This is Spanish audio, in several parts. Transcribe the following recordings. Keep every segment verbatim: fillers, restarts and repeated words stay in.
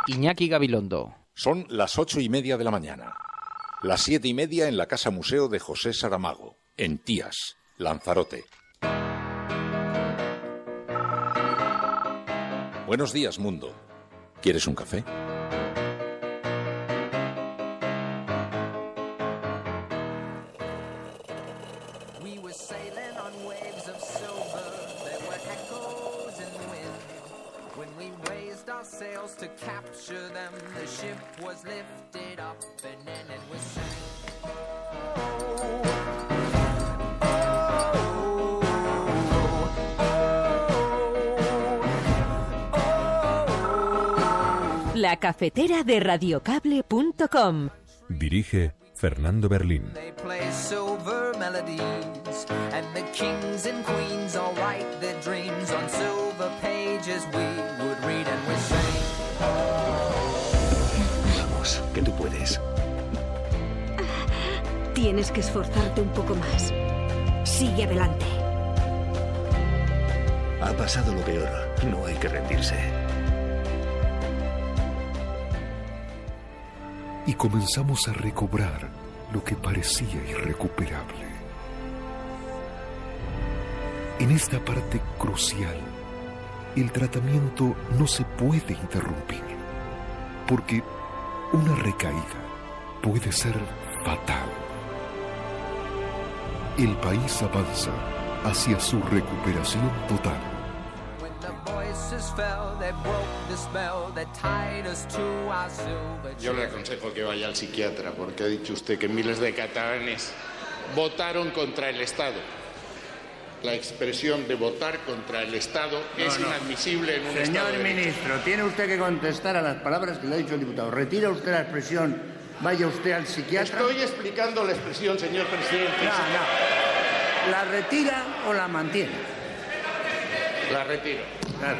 Iñaki Gabilondo. Son las ocho y media de la mañana. Las siete y media en la Casa Museo de José Saramago, en Tías, Lanzarote. Buenos días, mundo. ¿Quieres un café? La cafetera de radiocable punto com. Dirige Fernando Berlín. Vamos, que tú puedes. Tienes que esforzarte un poco más. Sigue adelante. Ha pasado lo peor. No hay que rendirse. Y comenzamos a recobrar lo que parecía irrecuperable. En esta parte crucial, el tratamiento no se puede interrumpir, porque una recaída puede ser fatal. El país avanza hacia su recuperación total. Yo le aconsejo que vaya al psiquiatra, porque ha dicho usted que miles de catalanes votaron contra el Estado. La expresión de votar contra el Estado no, es no. inadmisible en un Señor Estado de derecho. Ministro, tiene usted que contestar a las palabras que le ha dicho el diputado. ¿Retira usted la expresión, vaya usted al psiquiatra? Estoy explicando la expresión, señor presidente. No, no. ¿La retira o la mantiene? La retiro. Claro.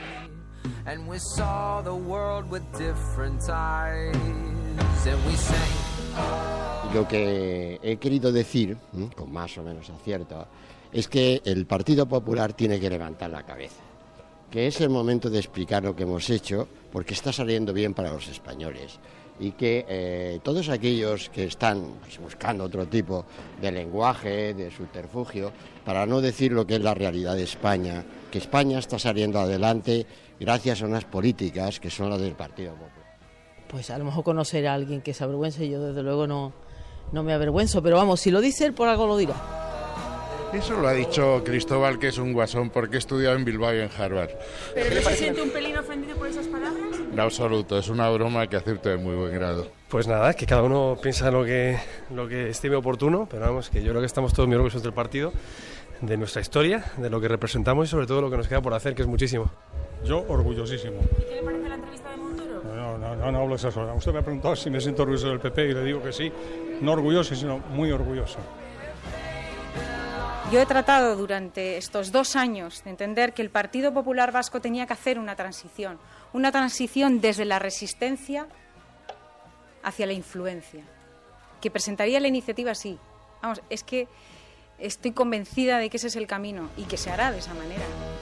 Lo que he querido decir, con más o menos acierto, es que el Partido Popular tiene que levantar la cabeza, que es el momento de explicar lo que hemos hecho, porque está saliendo bien para los españoles, y que eh, todos aquellos que están pues, buscando otro tipo de lenguaje, de subterfugio, para no decir lo que es la realidad de España, que España está saliendo adelante gracias a unas políticas que son las del Partido Popular. Pues a lo mejor conocer a alguien que se avergüence, yo desde luego no, no me avergüenzo, pero vamos, si lo dice él, por algo lo dirá. Eso lo ha dicho Cristóbal, que es un guasón, porque he estudiado en Bilbao y en Harvard. ¿Pero no se siente un pelín ofendido por esas palabras? En absoluto, es una broma que acepto de muy buen grado. Pues nada, que cada uno piensa lo que, lo que estime oportuno, pero vamos, que yo creo que estamos todos muy orgullosos del partido, de nuestra historia, de lo que representamos y sobre todo lo que nos queda por hacer, que es muchísimo. Yo orgullosísimo. ¿Y qué le parece la entrevista de Montoro? No, no, no, no hablo esas horas. Usted me ha preguntado si me siento orgulloso del P P y le digo que sí, no orgulloso, sino muy orgulloso. Yo he tratado durante estos dos años de entender que el Partido Popular Vasco tenía que hacer una transición, una transición desde la resistencia hacia la influencia, que presentaría la iniciativa así. Vamos, es que estoy convencida de que ese es el camino y que se hará de esa manera.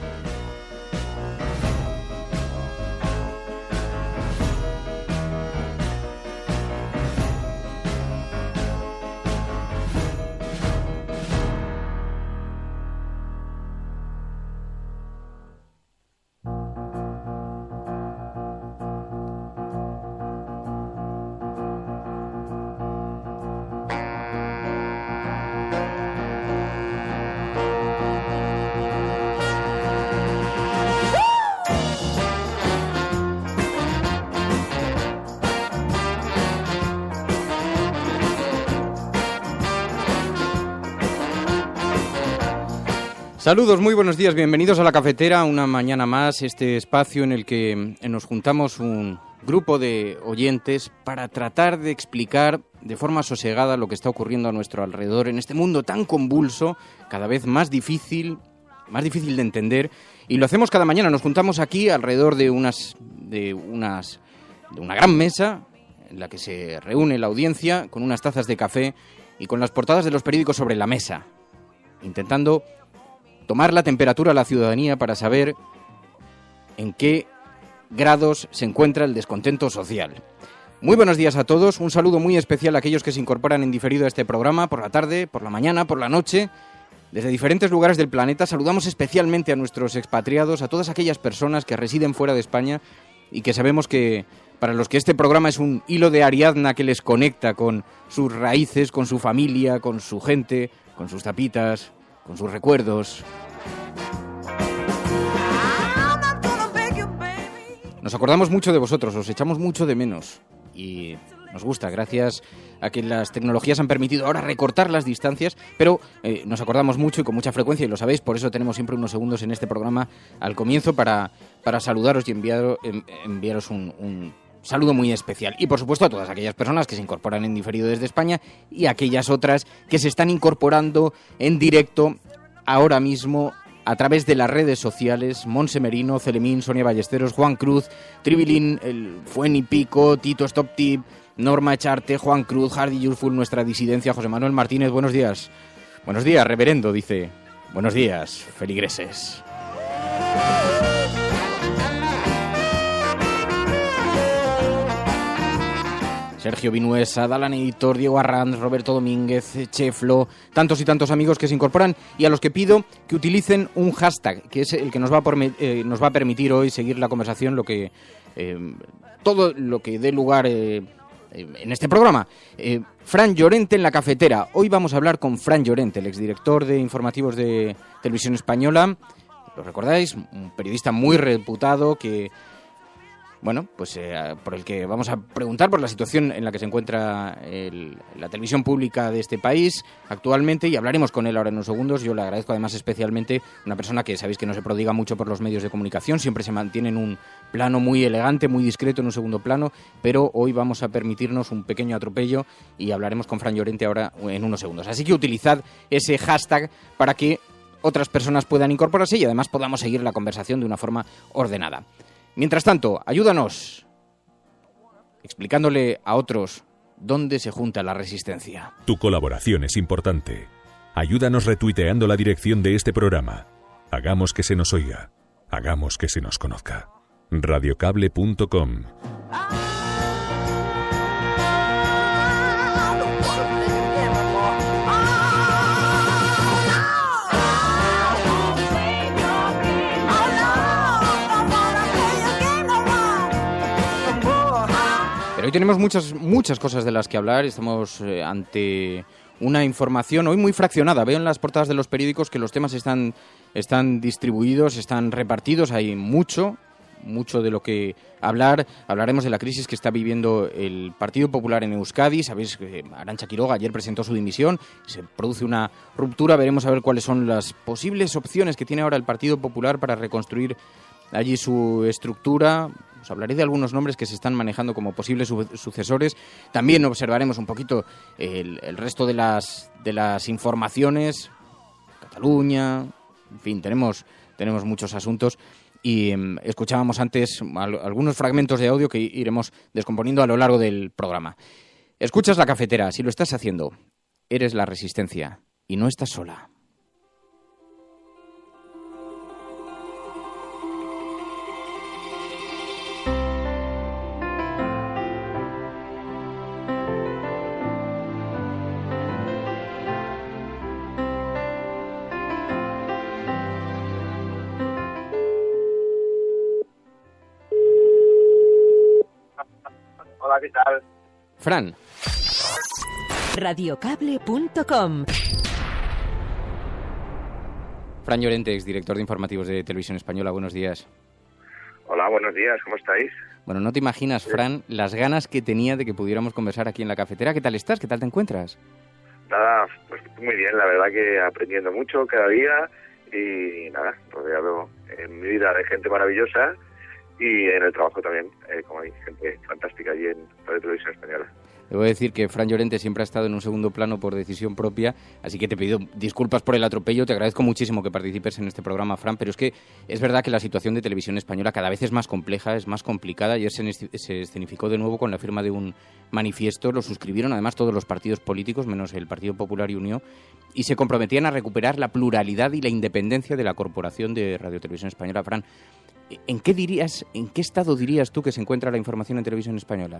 Saludos, muy buenos días, bienvenidos a La Cafetera, una mañana más, este espacio en el que nos juntamos un grupo de oyentes para tratar de explicar de forma sosegada lo que está ocurriendo a nuestro alrededor en este mundo tan convulso, cada vez más difícil, más difícil de entender, y lo hacemos cada mañana. Nos juntamos aquí alrededor de unas de unas de una gran mesa en la que se reúne la audiencia con unas tazas de café y con las portadas de los periódicos sobre la mesa, intentando tomar la temperatura a la ciudadanía para saber en qué grados se encuentra el descontento social. Muy buenos días a todos, un saludo muy especial a aquellos que se incorporan en diferido a este programa, por la tarde, por la mañana, por la noche. Desde diferentes lugares del planeta saludamos especialmente a nuestros expatriados, a todas aquellas personas que residen fuera de España y que sabemos que para los que este programa es un hilo de Ariadna que les conecta con sus raíces, con su familia, con su gente, con sus tapitas, con sus recuerdos. Nos acordamos mucho de vosotros, os echamos mucho de menos y nos gusta, gracias a que las tecnologías han permitido ahora recortar las distancias, pero eh, nos acordamos mucho y con mucha frecuencia, y lo sabéis, por eso tenemos siempre unos segundos en este programa al comienzo para, para saludaros y enviar, enviaros un, un saludo muy especial. Y por supuesto a todas aquellas personas que se incorporan en diferido desde España y aquellas otras que se están incorporando en directo ahora mismo a través de las redes sociales: Monse Merino, Celemín, Sonia Ballesteros, Juan Cruz, Tribilín, el Fueni Pico, Tito Stop Tip, Norma Echarte, Juan Cruz, Hardy Useful, nuestra disidencia, José Manuel Martínez, buenos días. Buenos días, reverendo, dice. Buenos días, feligreses. Sergio Vinuesa, Dalan Editor, Diego Arranz, Roberto Domínguez, Cheflo, tantos y tantos amigos que se incorporan y a los que pido que utilicen un hashtag, que es el que nos va a, por, eh, nos va a permitir hoy seguir la conversación, lo que eh, todo lo que dé lugar eh, en este programa. Eh, Fran Llorente en la cafetera. Hoy vamos a hablar con Fran Llorente, el exdirector de informativos de Televisión Española. ¿Lo recordáis? Un periodista muy reputado que... Bueno, pues eh, por el que vamos a preguntar por la situación en la que se encuentra el, la televisión pública de este país actualmente, y hablaremos con él ahora en unos segundos. Yo le agradezco además especialmente, una persona que sabéis que no se prodiga mucho por los medios de comunicación, siempre se mantiene en un plano muy elegante, muy discreto, en un segundo plano, pero hoy vamos a permitirnos un pequeño atropello y hablaremos con Fran Llorente ahora en unos segundos. Así que utilizad ese hashtag para que otras personas puedan incorporarse y además podamos seguir la conversación de una forma ordenada. Mientras tanto, ayúdanos explicándole a otros dónde se junta la resistencia. Tu colaboración es importante. Ayúdanos retuiteando la dirección de este programa. Hagamos que se nos oiga. Hagamos que se nos conozca. radiocable punto com. Hoy tenemos muchas muchas cosas de las que hablar. Estamos eh, ante una información hoy muy fraccionada. Veo en las portadas de los periódicos que los temas están, están distribuidos, están repartidos. Hay mucho, mucho de lo que hablar. Hablaremos de la crisis que está viviendo el Partido Popular en Euskadi. Sabéis que Arantxa Quiroga ayer presentó su dimisión. Se produce una ruptura. Veremos a ver cuáles son las posibles opciones que tiene ahora el Partido Popular para reconstruir allí su estructura. Os hablaré de algunos nombres que se están manejando como posibles su- sucesores. También observaremos un poquito el, el resto de las, de las informaciones. Cataluña, en fin, tenemos, tenemos muchos asuntos. Y eh, escuchábamos antes al, algunos fragmentos de audio que iremos descomponiendo a lo largo del programa. Escuchas La Cafetera. Si lo estás haciendo, eres la resistencia y no estás sola. Hola, ¿qué tal? Fran. radiocable punto com. Fran Llorente, exdirector de informativos de Televisión Española. Buenos días. Hola, buenos días, ¿cómo estáis? Bueno, no te imaginas, Fran, las ganas que tenía de que pudiéramos conversar aquí en la cafetera. ¿Qué tal estás? ¿Qué tal te encuentras? Nada, pues muy bien, la verdad que aprendiendo mucho cada día y nada, rodeado en mi vida de gente maravillosa y en el trabajo también, eh, como hay gente fantástica allí en Radio Televisión Española. Debo decir que Fran Llorente siempre ha estado en un segundo plano por decisión propia, así que te pido disculpas por el atropello. Te agradezco muchísimo que participes en este programa, Fran, pero es que es verdad que la situación de Televisión Española cada vez es más compleja, es más complicada. Ayer se, se escenificó de nuevo con la firma de un manifiesto, lo suscribieron además todos los partidos políticos, menos el Partido Popular y Unió, y se comprometían a recuperar la pluralidad y la independencia de la Corporación de Radio Televisión Española. Fran, ¿En qué dirías, en qué estado dirías tú que se encuentra la información en televisión española?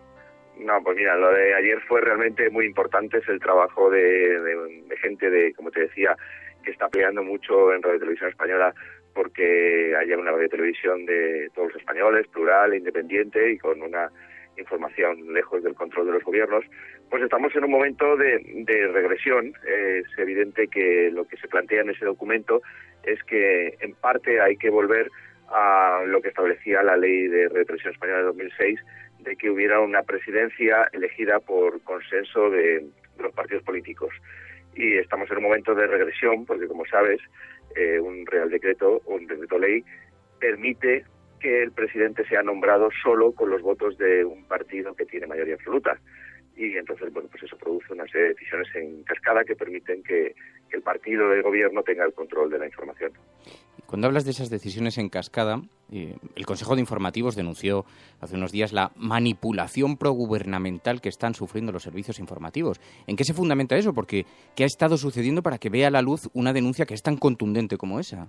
No, pues mira, lo de ayer fue realmente muy importante, es el trabajo de, de, de gente de, como te decía, que está peleando mucho en Radio Televisión Española porque haya una radio televisión de todos los españoles, plural, independiente y con una información lejos del control de los gobiernos. Pues estamos en un momento de, de regresión. Eh, es evidente que lo que se plantea en ese documento es que en parte hay que volver a lo que establecía la ley de Radio Televisión Española de dos mil seis, de que hubiera una presidencia elegida por consenso de, de los partidos políticos. Y estamos en un momento de regresión, porque como sabes, eh, un Real Decreto, un decreto ley, permite que el presidente sea nombrado solo con los votos de un partido que tiene mayoría absoluta. Y entonces, bueno, pues eso produce una serie de decisiones en cascada que permiten que, que el partido de gobierno tenga el control de la información. Cuando hablas de esas decisiones en cascada, eh, el Consejo de Informativos denunció hace unos días la manipulación progubernamental que están sufriendo los servicios informativos. ¿En qué se fundamenta eso? Porque ¿qué ha estado sucediendo para que vea a la luz una denuncia que es tan contundente como esa?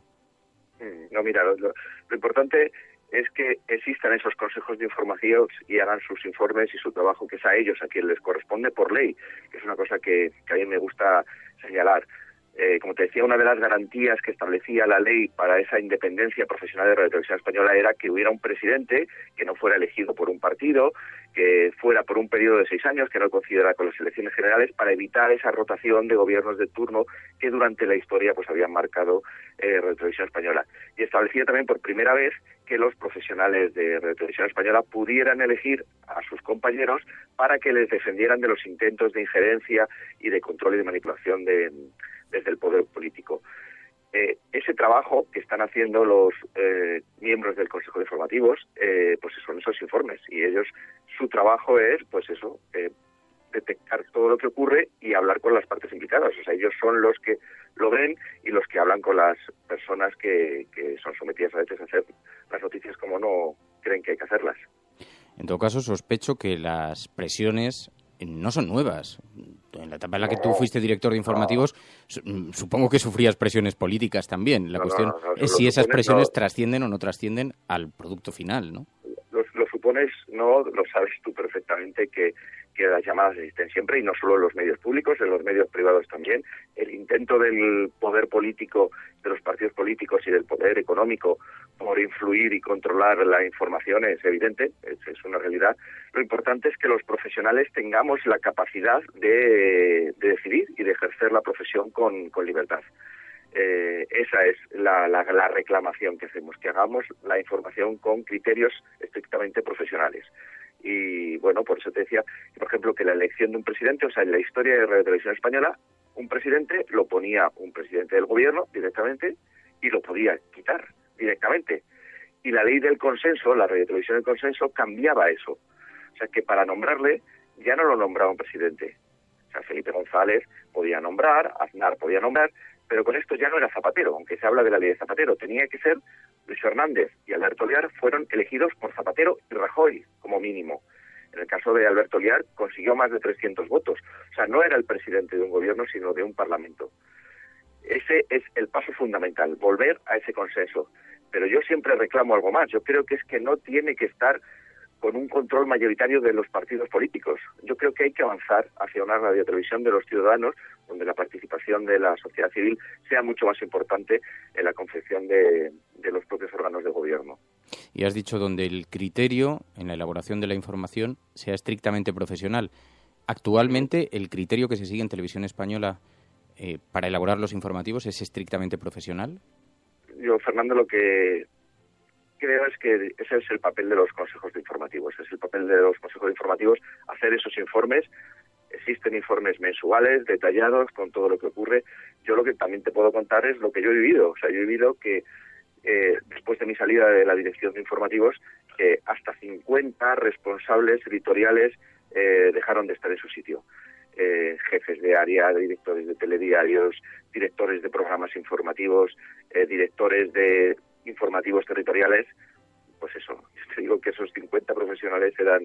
No, mira, lo, lo, lo importante es que existan esos consejos de información y hagan sus informes y su trabajo, que es a ellos a quien les corresponde por ley, que es una cosa que, que a mí me gusta señalar. Eh, como te decía, una de las garantías que establecía la ley para esa independencia profesional de Radio Televisión Española era que hubiera un presidente que no fuera elegido por un partido, que fuera por un periodo de seis años, que no coincidiera con las elecciones generales, para evitar esa rotación de gobiernos de turno que durante la historia pues habían marcado eh, Radio Televisión Española. Y establecía también por primera vez que los profesionales de Radio Televisión Española pudieran elegir a sus compañeros para que les defendieran de los intentos de injerencia y de control y de manipulación de, desde el poder político. Eh, ese trabajo que están haciendo los eh, miembros del Consejo de Informativos, eh, pues son esos informes, y ellos, su trabajo es, pues eso, eh, detectar todo lo que ocurre y hablar con las partes implicadas. O sea, ellos son los que lo ven y los que hablan con las personas que, que son sometidas a veces a hacer las noticias como no creen que hay que hacerlas. En todo caso, sospecho que las presiones no son nuevas. En la etapa en la que tú fuiste director de informativos, no. supongo que sufrías presiones políticas también. La no, cuestión no, no, es si esas presiones no. trascienden o no trascienden al producto final, ¿no? Lo, lo supones, no, lo sabes tú perfectamente que, que las llamadas existen siempre, y no solo en los medios públicos, en los medios privados también. El intento del poder político, de los partidos políticos y del poder económico por influir y controlar la información es evidente, es, es una realidad. Lo importante es que los profesionales tengamos la capacidad de, de decidir y de ejercer la profesión con, con libertad. Eh, esa es la, la, la reclamación que hacemos, que hagamos la información con criterios estrictamente profesionales. Y bueno, por eso te decía, por ejemplo, que la elección de un presidente, o sea, en la historia de Radio Televisión Española, un presidente lo ponía un presidente del gobierno directamente y lo podía quitar directamente. Y la ley del consenso, la Radio Televisión del consenso, cambiaba eso. O sea, que para nombrarle ya no lo nombraba un presidente. O sea, Felipe González podía nombrar, Aznar podía nombrar, pero con esto ya no era Zapatero, aunque se habla de la ley de Zapatero. Tenía que ser Luis Fernández y Alberto Liar, fueron elegidos por Zapatero y Rajoy, como mínimo. En el caso de Alberto Liar, consiguió más de trescientos votos. O sea, no era el presidente de un gobierno, sino de un parlamento. Ese es el paso fundamental, volver a ese consenso. Pero yo siempre reclamo algo más. Yo creo que es que no tiene que estar con un control mayoritario de los partidos políticos. Yo creo que hay que avanzar hacia una radiotelevisión de los ciudadanos, donde la participación de la sociedad civil sea mucho más importante en la confección de, de los propios órganos de gobierno. Y has dicho donde el criterio en la elaboración de la información sea estrictamente profesional. Actualmente, el criterio que se sigue en Televisión Española eh, para elaborar los informativos es estrictamente profesional. Yo, Fernando, lo que creo es que ese es el papel de los consejos de informativos. Es el papel de los consejos de informativos hacer esos informes. Existen informes mensuales, detallados, con todo lo que ocurre. Yo lo que también te puedo contar es lo que yo he vivido. O sea, yo he vivido que eh, después de mi salida de la dirección de informativos, que hasta cincuenta responsables editoriales eh, dejaron de estar en su sitio. Eh, jefes de área, directores de telediarios, directores de programas informativos, eh, directores de informativos territoriales. Pues eso, yo te digo que esos cincuenta profesionales eran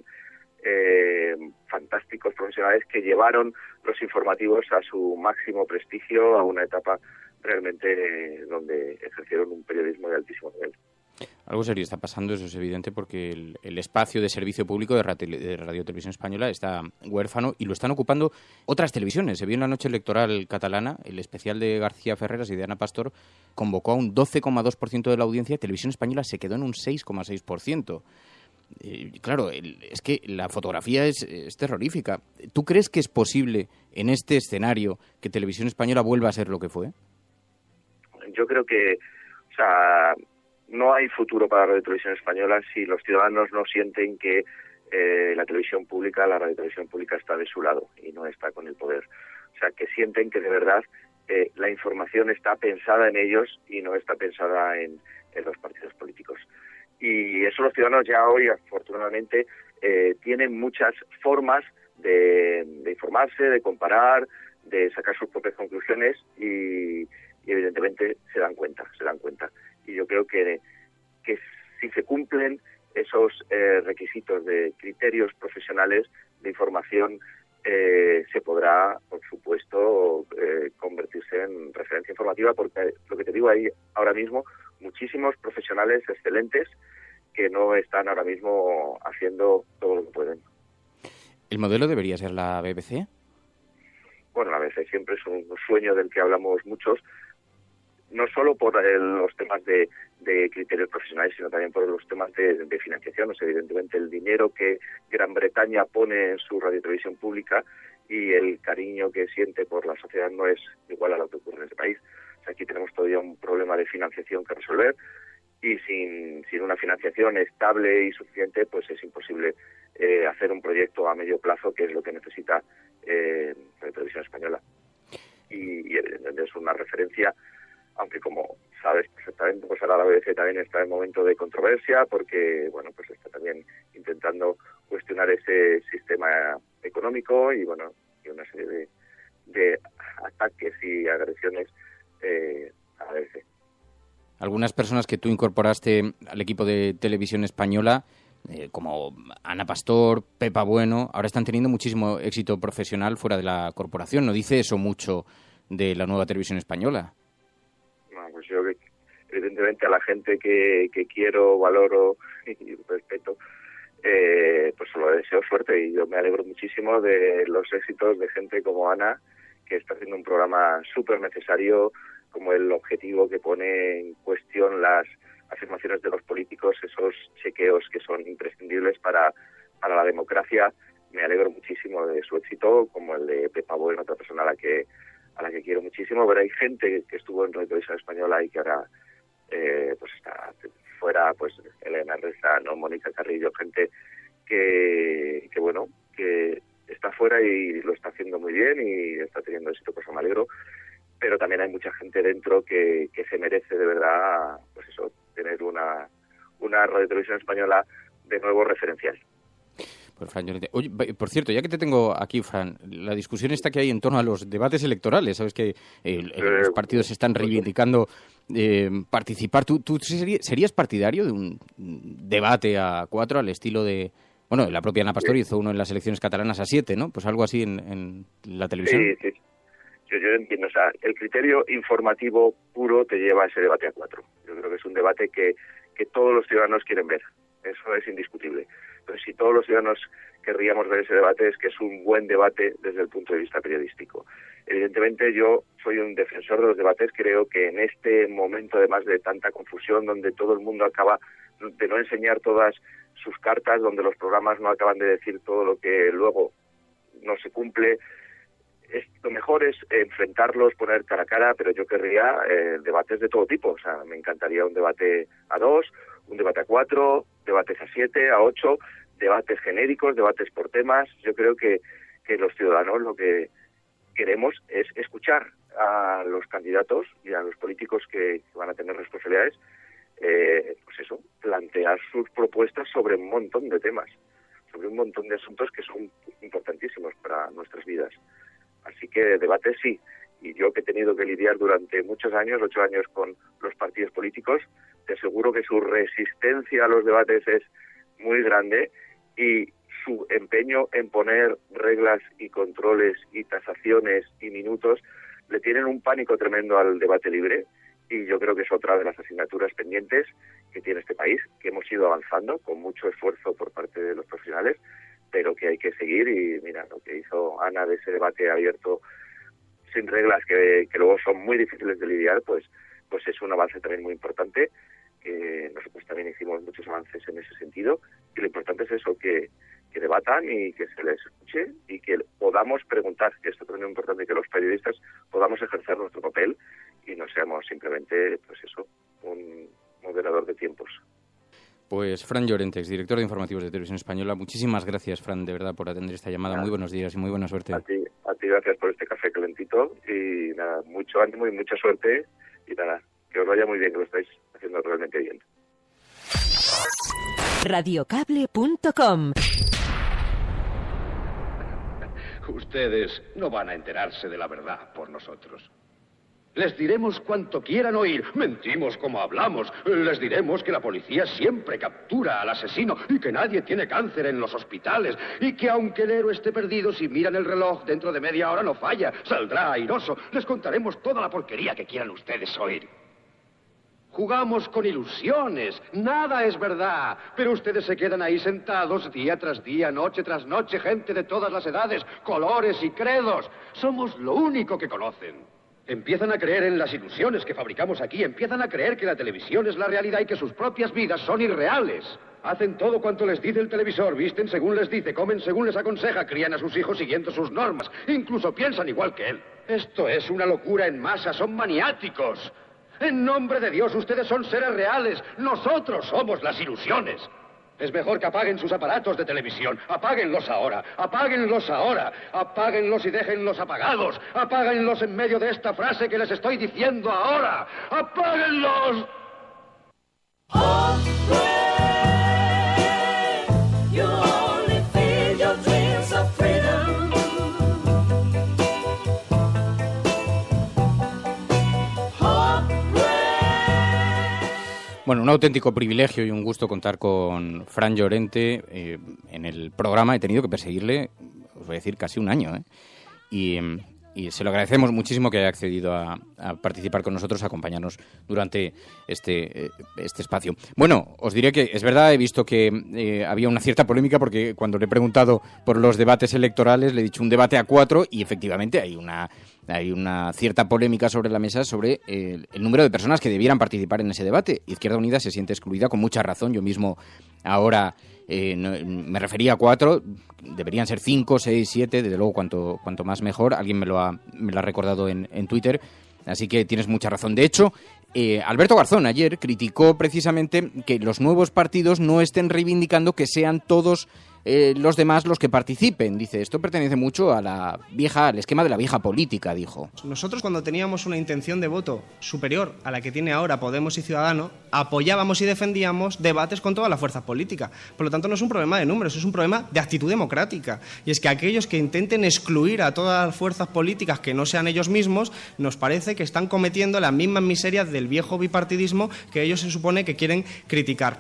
eh, fantásticos profesionales que llevaron los informativos a su máximo prestigio, a una etapa realmente eh, donde ejercieron un periodismo de altísimo nivel. Algo serio está pasando, eso es evidente, porque el, el espacio de servicio público de Radio, de Radio Televisión Española está huérfano y lo están ocupando otras televisiones. Se vio en la noche electoral catalana, el especial de García Ferreras y de Ana Pastor convocó a un doce coma dos por ciento de la audiencia y Televisión Española se quedó en un seis coma seis por ciento. Eh, claro, el, es que la fotografía es, es terrorífica. ¿Tú crees que es posible en este escenario que Televisión Española vuelva a ser lo que fue? Yo creo que, o sea, no hay futuro para la Radio Televisión Española si los ciudadanos no sienten que eh, la televisión pública, la Radio Televisión Pública está de su lado y no está con el poder. O sea, que sienten que de verdad eh, la información está pensada en ellos y no está pensada en, en los partidos políticos. Y eso los ciudadanos ya hoy, afortunadamente, eh, tienen muchas formas de, de informarse, de comparar, de sacar sus propias conclusiones y, y evidentemente se dan cuenta, se dan cuenta. Y yo creo que, que si se cumplen esos eh, requisitos de criterios profesionales de información, eh, se podrá, por supuesto, eh, convertirse en referencia informativa, porque lo que te digo, hay ahora mismo muchísimos profesionales excelentes que no están ahora mismo haciendo todo lo que pueden. ¿El modelo debería ser la B B C? Bueno, la B B C siempre es un sueño del que hablamos muchos, no solo por el, los temas de, de criterios profesionales, sino también por los temas de, de financiación. O sea, evidentemente el dinero que Gran Bretaña pone en su radiotelevisión pública y el cariño que siente por la sociedad no es igual a lo que ocurre en ese país. O sea, aquí tenemos todavía un problema de financiación que resolver y sin, sin una financiación estable y suficiente, pues es imposible eh, hacer un proyecto a medio plazo, que es lo que necesita eh, la televisión española. Y, y evidentemente es una referencia, aunque como sabes perfectamente, pues ahora la B B C también está en momento de controversia porque, bueno, pues está también intentando cuestionar ese sistema económico y, bueno, y una serie de, de ataques y agresiones eh, a la B B C. Algunas personas que tú incorporaste al equipo de Televisión Española, eh, como Ana Pastor, Pepa Bueno, ahora están teniendo muchísimo éxito profesional fuera de la corporación. ¿No dice eso mucho de la nueva Televisión Española? No, pues yo evidentemente a la gente que, que quiero, valoro y respeto, eh, pues solo deseo suerte y yo me alegro muchísimo de los éxitos de gente como Ana, que está haciendo un programa súper necesario, como el objetivo que pone en cuestión las afirmaciones de los políticos, esos chequeos que son imprescindibles para, para la democracia. Me alegro muchísimo de su éxito, como el de Pepa Bueno, otra persona a la que a la que quiero muchísimo, pero hay gente que estuvo en Radio Televisión Española y que ahora eh, pues está fuera, pues Elena Reza, ¿no? Mónica Carrillo, gente que, que bueno, que está fuera y lo está haciendo muy bien y está teniendo éxito, pues me alegro. Pero también hay mucha gente dentro que, que se merece de verdad, pues eso, tener una, una Radio Televisión Española de nuevo referencial. Pues, Fran Llorente. Oye, por cierto, ya que te tengo aquí, Fran, la discusión esta que hay en torno a los debates electorales, sabes que el, el, los partidos están reivindicando eh, participar. ¿Tú, tú serías partidario de un debate a cuatro al estilo de... Bueno, la propia Ana Pastor hizo uno en las elecciones catalanas a siete, ¿no? Pues algo así en, en la televisión. Sí, sí. Yo, yo entiendo, o sea, el criterio informativo puro te lleva a ese debate a cuatro. Yo creo que es un debate que, que todos los ciudadanos quieren ver. Eso es indiscutible. Entonces, si todos los ciudadanos querríamos ver ese debate, es que es un buen debate desde el punto de vista periodístico. Evidentemente, yo soy un defensor de los debates. Creo que en este momento, además de tanta confusión, donde todo el mundo acaba de no enseñar todas sus cartas, donde los programas no acaban de decir todo lo que luego no se cumple, es, lo mejor es enfrentarlos, poner cara a cara, pero yo querría eh, debates de todo tipo. O sea, me encantaría un debate a dos, un debate a cuatro, debates a siete, a ocho, debates genéricos, debates por temas. Yo creo que, que los ciudadanos lo que queremos es escuchar a los candidatos y a los políticos que, que van a tener responsabilidades, eh, pues eso, plantear sus propuestas sobre un montón de temas, sobre un montón de asuntos que son importantísimos para nuestras vidas. Así que debate sí, y yo que he tenido que lidiar durante muchos años, ocho años con los partidos políticos, te aseguro que su resistencia a los debates es muy grande y su empeño en poner reglas y controles y tasaciones y minutos le tienen un pánico tremendo al debate libre y yo creo que es otra de las asignaturas pendientes que tiene este país, que hemos ido avanzando con mucho esfuerzo por parte de los profesionales, pero que hay que seguir. Y mira, lo que hizo Ana de ese debate abierto sin reglas, que, que luego son muy difíciles de lidiar, pues pues es un avance también muy importante. Eh, nosotros también hicimos muchos avances en ese sentido, y lo importante es eso, que, que debatan y que se les escuche y que podamos preguntar, que esto también es importante, que los periodistas podamos ejercer nuestro papel y no seamos simplemente, pues eso, un moderador de tiempos. Pues Fran Llorente, director de informativos de Televisión Española, muchísimas gracias, Fran, de verdad, por atender esta llamada. Nada. Muy buenos días y muy buena suerte. A ti, a ti gracias por este café calentito y nada, mucho ánimo y mucha suerte y nada, que os vaya muy bien, que lo estáis haciendo realmente bien. radiocable punto com. Ustedes no van a enterarse de la verdad por nosotros. Les diremos cuanto quieran oír. Mentimos como hablamos. Les diremos que la policía siempre captura al asesino y que nadie tiene cáncer en los hospitales. Y que aunque el héroe esté perdido, si miran el reloj, dentro de media hora no falla. Saldrá airoso. Les contaremos toda la porquería que quieran ustedes oír. Jugamos con ilusiones. Nada es verdad. Pero ustedes se quedan ahí sentados día tras día, noche tras noche. Gente de todas las edades, colores y credos. Somos lo único que conocen. Empiezan a creer en las ilusiones que fabricamos aquí, empiezan a creer que la televisión es la realidad y que sus propias vidas son irreales. Hacen todo cuanto les dice el televisor, visten según les dice, comen según les aconseja, crían a sus hijos siguiendo sus normas, incluso piensan igual que él. Esto es una locura en masa, son maniáticos. En nombre de Dios, ustedes son seres reales, nosotros somos las ilusiones. Es mejor que apaguen sus aparatos de televisión. Apáguenlos ahora. Apáguenlos ahora. Apáguenlos y déjenlos apagados. Apáguenlos en medio de esta frase que les estoy diciendo ahora. ¡Apáguenlos! Bueno, un auténtico privilegio y un gusto contar con Fran Llorente eh, en el programa. He tenido que perseguirle, os voy a decir, casi un año, ¿eh? Y, y se lo agradecemos muchísimo que haya accedido a, a participar con nosotros, a acompañarnos durante este, este espacio. Bueno, os diré que es verdad, he visto que eh, había una cierta polémica porque cuando le he preguntado por los debates electorales le he dicho un debate a cuatro y efectivamente hay una... Hay una cierta polémica sobre la mesa sobre el, el número de personas que debieran participar en ese debate. Izquierda Unida se siente excluida con mucha razón. Yo mismo ahora eh, no, me refería a cuatro. Deberían ser cinco, seis, siete. Desde luego, cuanto, cuanto más mejor. Alguien me lo ha, me lo ha recordado en, en Twitter. Así que tienes mucha razón. De hecho, eh, Alberto Garzón ayer criticó precisamente que los nuevos partidos no estén reivindicando que sean todos... Eh, los demás los que participen. Dice, esto pertenece mucho a la vieja, al esquema de la vieja política, dijo. Nosotros cuando teníamos una intención de voto superior a la que tiene ahora Podemos y Ciudadanos, apoyábamos y defendíamos debates con todas las fuerzas políticas. Por lo tanto, no es un problema de números, es un problema de actitud democrática. Y es que aquellos que intenten excluir a todas las fuerzas políticas que no sean ellos mismos, nos parece que están cometiendo las mismas miserias del viejo bipartidismo que ellos se supone que quieren criticar.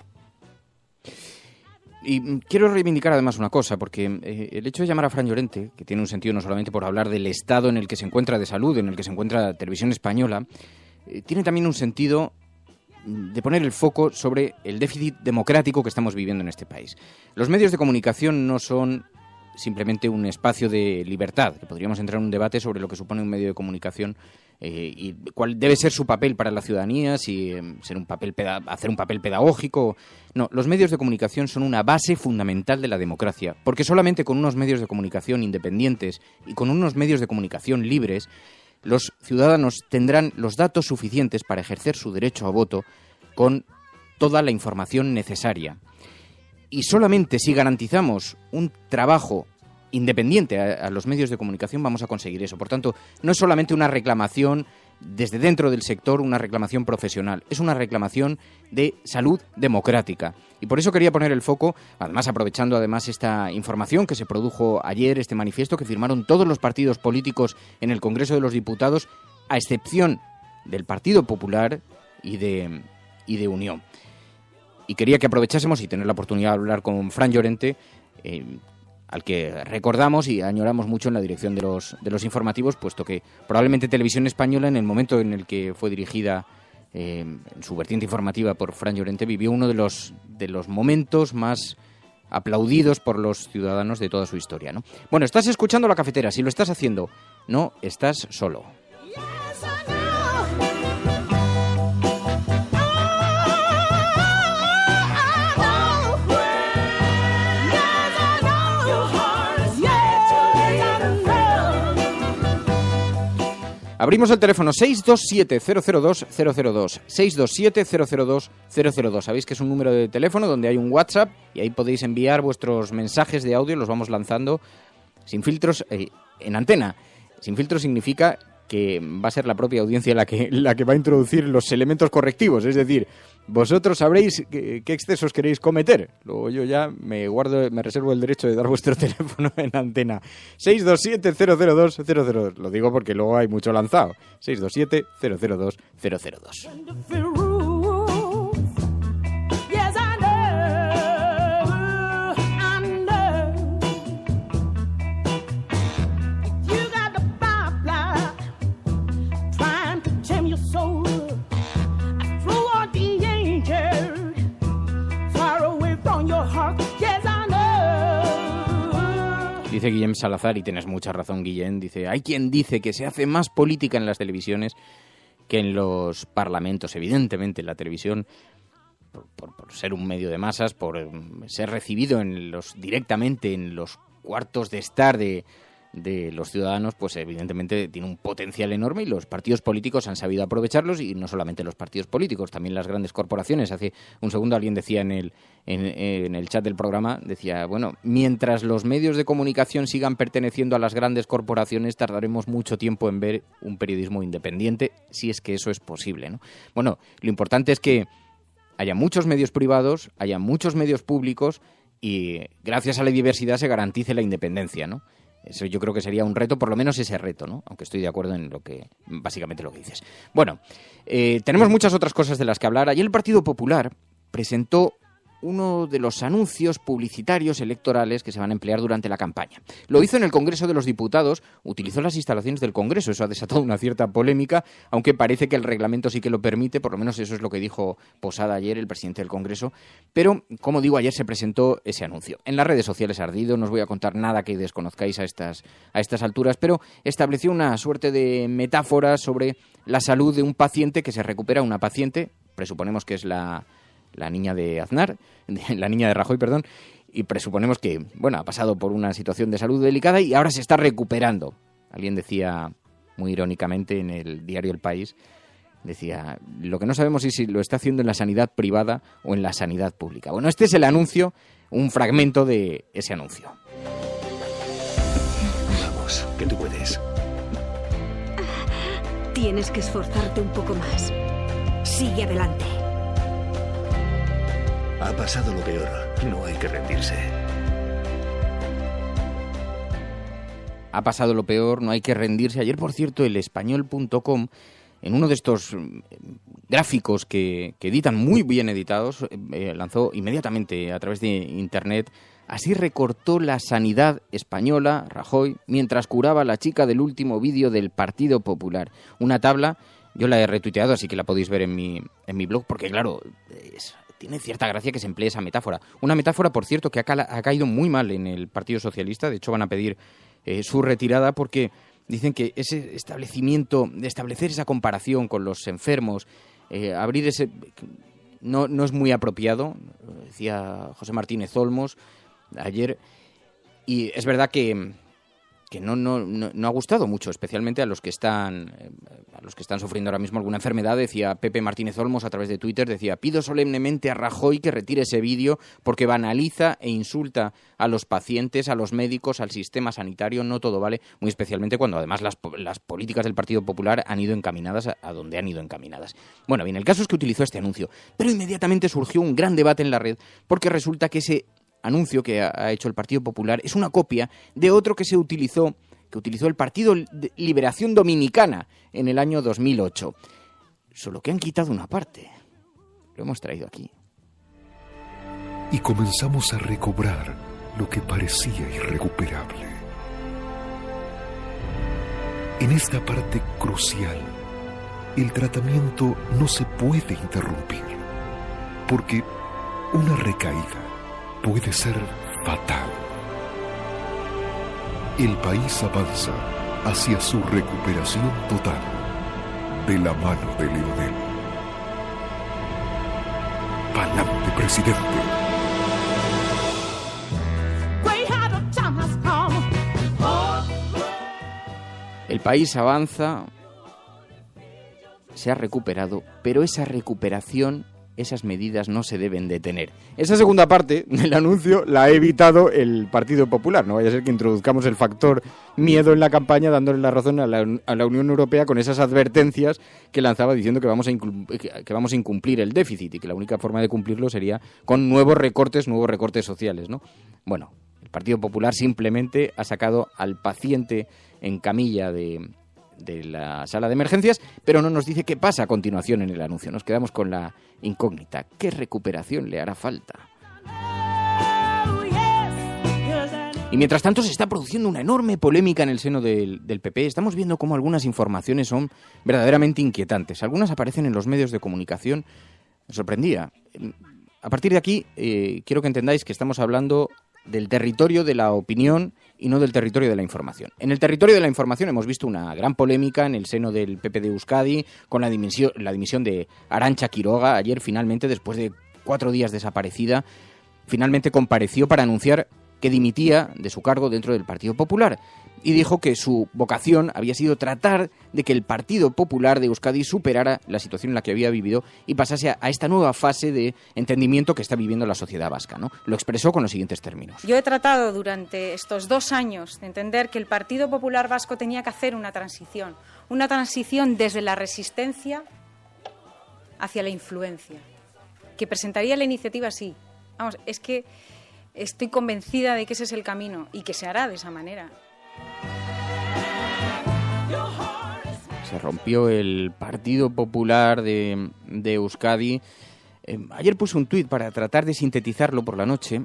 Y quiero reivindicar además una cosa, porque eh, el hecho de llamar a Fran Llorente, que tiene un sentido no solamente por hablar del estado en el que se encuentra de salud, en el que se encuentra Televisión Española, eh, tiene también un sentido de poner el foco sobre el déficit democrático que estamos viviendo en este país. Los medios de comunicación no son simplemente un espacio de libertad, que podríamos entrar en un debate sobre lo que supone un medio de comunicación eh, y cuál debe ser su papel para la ciudadanía, si eh, ser un papel peda- hacer un papel pedagógico. No, los medios de comunicación son una base fundamental de la democracia, porque solamente con unos medios de comunicación independientes y con unos medios de comunicación libres, los ciudadanos tendrán los datos suficientes para ejercer su derecho a voto con toda la información necesaria. Y solamente si garantizamos un trabajo independiente a, a los medios de comunicación vamos a conseguir eso. Por tanto, no es solamente una reclamación desde dentro del sector, una reclamación profesional, es una reclamación de salud democrática. Y por eso quería poner el foco, además aprovechando además esta información que se produjo ayer, este manifiesto que firmaron todos los partidos políticos en el Congreso de los Diputados, a excepción del Partido Popular y de, y de Unión. Y quería que aprovechásemos y tener la oportunidad de hablar con Fran Llorente, eh, al que recordamos y añoramos mucho en la dirección de los, de los informativos, puesto que probablemente Televisión Española, en el momento en el que fue dirigida eh, en su vertiente informativa por Fran Llorente, vivió uno de los, de los momentos más aplaudidos por los ciudadanos de toda su historia, ¿no? Bueno, estás escuchando La Cafetera. Si lo estás haciendo, no estás solo. Abrimos el teléfono seis dos siete, cero cero dos, cero cero dos, seis dos siete, cero cero dos, cero cero dos. Sabéis que es un número de teléfono donde hay un WhatsApp y ahí podéis enviar vuestros mensajes de audio, los vamos lanzando sin filtros eh, en antena. Sin filtros significa que va a ser la propia audiencia la que, la que va a introducir los elementos correctivos, es decir, vosotros sabréis qué, qué excesos queréis cometer. Luego yo ya me guardo, me reservo el derecho de dar vuestro teléfono en antena. seis dos siete, cero cero dos, cero cero dos. Lo digo porque luego hay mucho lanzado. seis dos siete, cero cero dos, cero cero dos. Dice Guillem Salazar, y tienes mucha razón, Guillem, dice, hay quien dice que se hace más política en las televisiones que en los parlamentos. Evidentemente, la televisión, por, por, por ser un medio de masas, por ser recibido en los directamente en los cuartos de estar de, de los ciudadanos, pues evidentemente tiene un potencial enorme y los partidos políticos han sabido aprovecharlos, y no solamente los partidos políticos, también las grandes corporaciones. Hace un segundo alguien decía en el, en, en el chat del programa, decía, bueno, mientras los medios de comunicación sigan perteneciendo a las grandes corporaciones, tardaremos mucho tiempo en ver un periodismo independiente, si es que eso es posible, ¿no? Bueno, lo importante es que haya muchos medios privados, haya muchos medios públicos, y gracias a la diversidad se garantice la independencia, ¿no? Eso yo creo que sería un reto, por lo menos ese reto, ¿no? Aunque estoy de acuerdo en lo que, básicamente lo que dices. Bueno, eh, tenemos muchas otras cosas de las que hablar. Ayer el Partido Popular presentó uno de los anuncios publicitarios electorales que se van a emplear durante la campaña. Lo hizo en el Congreso de los Diputados, utilizó las instalaciones del Congreso. Eso ha desatado una cierta polémica, aunque parece que el reglamento sí que lo permite, por lo menos eso es lo que dijo Posada ayer, el presidente del Congreso. Pero, como digo, ayer se presentó ese anuncio. En las redes sociales ardido, no os voy a contar nada que desconozcáis a estas, a estas alturas, pero estableció una suerte de metáfora sobre la salud de un paciente que se recupera, una paciente, presuponemos que es la... la niña de Aznar, la niña de Rajoy, perdón, y presuponemos que, bueno, ha pasado por una situación de salud delicada y ahora se está recuperando. Alguien decía, muy irónicamente, en el diario El País, decía, lo que no sabemos es si lo está haciendo en la sanidad privada o en la sanidad pública. Bueno, este es el anuncio, un fragmento de ese anuncio. Vamos, que tú puedes. Tienes que esforzarte un poco más. Sigue adelante. Ha pasado lo peor. No hay que rendirse. Ha pasado lo peor, no hay que rendirse. Ayer, por cierto, el español punto com, en uno de estos gráficos que, que editan muy bien editados, eh, lanzó inmediatamente a través de Internet, así recortó la sanidad española, Rajoy, mientras curaba a la chica del último vídeo del Partido Popular. Una tabla, yo la he retuiteado, así que la podéis ver en mi, en mi blog, porque claro, es... tiene cierta gracia que se emplee esa metáfora. Una metáfora, por cierto, que ha, ca- ha caído muy mal en el Partido Socialista. De hecho, van a pedir eh, su retirada porque dicen que ese establecimiento, de establecer esa comparación con los enfermos, eh, abrir ese... No, no es muy apropiado, decía José Martínez Olmos ayer. Y es verdad que... que no, no, no, no ha gustado mucho, especialmente a los que están a los que están sufriendo ahora mismo alguna enfermedad. Decía Pepe Martínez Olmos a través de Twitter, decía, pido solemnemente a Rajoy que retire ese vídeo porque banaliza e insulta a los pacientes, a los médicos, al sistema sanitario, no todo vale, muy especialmente cuando además las, las políticas del Partido Popular han ido encaminadas a, a donde han ido encaminadas. Bueno, bien, el caso es que utilizó este anuncio, pero inmediatamente surgió un gran debate en la red porque resulta que ese anuncio que ha hecho el Partido Popular es una copia de otro que se utilizó, que utilizó el Partido Liberación Dominicana en el año dos mil ocho. Solo que han quitado una parte. Lo hemos traído aquí. Y comenzamos a recobrar lo que parecía irrecuperable. En esta parte crucial, el tratamiento no se puede interrumpir, porque una recaída puede ser fatal. El país avanza hacia su recuperación total de la mano de Leonel. Pa'lante, presidente. El país avanza, se ha recuperado, pero esa recuperación, esas medidas no se deben detener. Esa segunda parte del anuncio la ha evitado el Partido Popular. No vaya a ser que introduzcamos el factor miedo en la campaña dándole la razón a la, a la Unión Europea con esas advertencias que lanzaba diciendo que vamos, a que vamos a incumplir el déficit y que la única forma de cumplirlo sería con nuevos recortes, nuevos recortes sociales, ¿no? Bueno, el Partido Popular simplemente ha sacado al paciente en camilla de, de la sala de emergencias, pero no nos dice qué pasa a continuación en el anuncio. Nos quedamos con la incógnita. ¿Qué recuperación le hará falta? Y mientras tanto se está produciendo una enorme polémica en el seno del, del P P. Estamos viendo cómo algunas informaciones son verdaderamente inquietantes. Algunas aparecen en los medios de comunicación. Me sorprendía. A partir de aquí, eh, quiero que entendáis que estamos hablando del territorio de la opinión y no del territorio de la información. En el territorio de la información hemos visto una gran polémica en el seno del P P de Euskadi con la dimisión, la dimisión de Arantxa Quiroga. Ayer, finalmente, después de cuatro días desaparecida, finalmente compareció para anunciar que dimitía de su cargo dentro del Partido Popular y dijo que su vocación había sido tratar de que el Partido Popular de Euskadi superara la situación en la que había vivido y pasase a, a esta nueva fase de entendimiento que está viviendo la sociedad vasca, ¿no? Lo expresó con los siguientes términos. Yo he tratado durante estos dos años de entender que el Partido Popular Vasco tenía que hacer una transición, una transición desde la resistencia hacia la influencia, que presentaría la iniciativa así. Vamos, es que estoy convencida de que ese es el camino y que se hará de esa manera. Se rompió el Partido Popular de, de Euskadi. Eh, ayer puse un tuit para tratar de sintetizarlo por la noche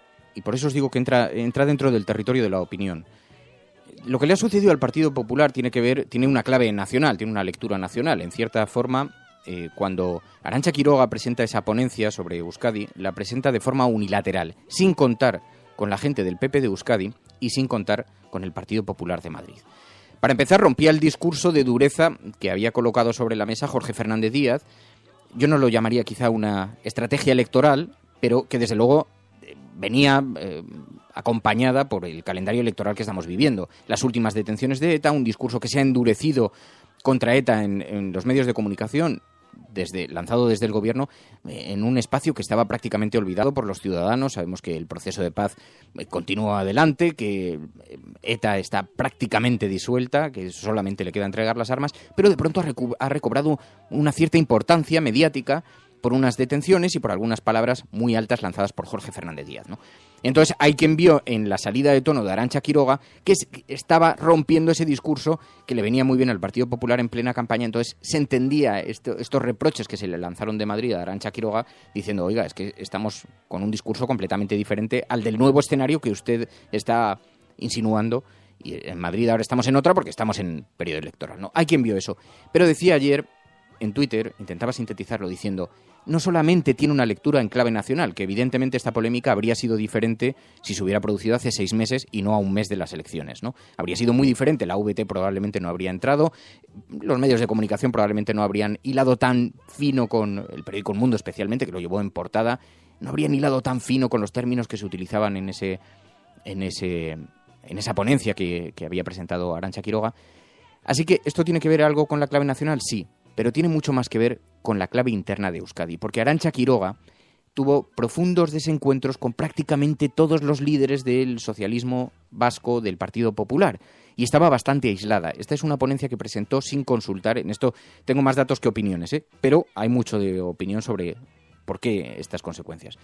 y por eso os digo que entra, entra dentro del territorio de la opinión. Lo que le ha sucedido al Partido Popular tiene que ver, tiene una clave nacional, tiene una lectura nacional. En cierta forma, eh, cuando Arantxa Quiroga presenta esa ponencia sobre Euskadi, la presenta de forma unilateral, sin contar con la gente del P P de Euskadi y sin contar con el Partido Popular de Madrid. Para empezar, rompía el discurso de dureza que había colocado sobre la mesa Jorge Fernández Díaz. Yo no lo llamaría quizá una estrategia electoral, pero que desde luego venía eh, acompañada por el calendario electoral que estamos viviendo. Las últimas detenciones de ETA, un discurso que se ha endurecido contra ETA en, en los medios de comunicación, desde, lanzado desde el gobierno, eh, en un espacio que estaba prácticamente olvidado por los ciudadanos. Sabemos que el proceso de paz eh, continúa adelante, que eh, ETA está prácticamente disuelta, que solamente le queda entregar las armas, pero de pronto ha, recu- ha recobrado una cierta importancia mediática por unas detenciones y por algunas palabras muy altas lanzadas por Jorge Fernández Díaz, ¿no? Entonces hay quien vio en la salida de tono de Arantxa Quiroga que estaba rompiendo ese discurso que le venía muy bien al Partido Popular en plena campaña. Entonces se entendía esto, estos reproches que se le lanzaron de Madrid a Arantxa Quiroga diciendo, oiga, es que estamos con un discurso completamente diferente al del nuevo escenario que usted está insinuando, y en Madrid ahora estamos en otra porque estamos en periodo electoral, ¿no? Hay quien vio eso, pero decía ayer en Twitter, intentaba sintetizarlo diciendo, no solamente tiene una lectura en clave nacional, que evidentemente esta polémica habría sido diferente si se hubiera producido hace seis meses y no a un mes de las elecciones, ¿no? Habría sido muy diferente, la V T probablemente no habría entrado, los medios de comunicación probablemente no habrían hilado tan fino con el periódico El Mundo especialmente, que lo llevó en portada, no habrían hilado tan fino con los términos que se utilizaban en ese, en ese, en esa ponencia que, que había presentado Arantxa Quiroga. Así que, ¿esto tiene que ver algo con la clave nacional? Sí, pero tiene mucho más que ver con la clave interna de Euskadi, porque Arantxa Quiroga tuvo profundos desencuentros con prácticamente todos los líderes del socialismo vasco del Partido Popular y estaba bastante aislada. Esta es una ponencia que presentó sin consultar, en esto tengo más datos que opiniones, ¿eh? Pero hay mucho de opinión sobre por qué estas consecuencias.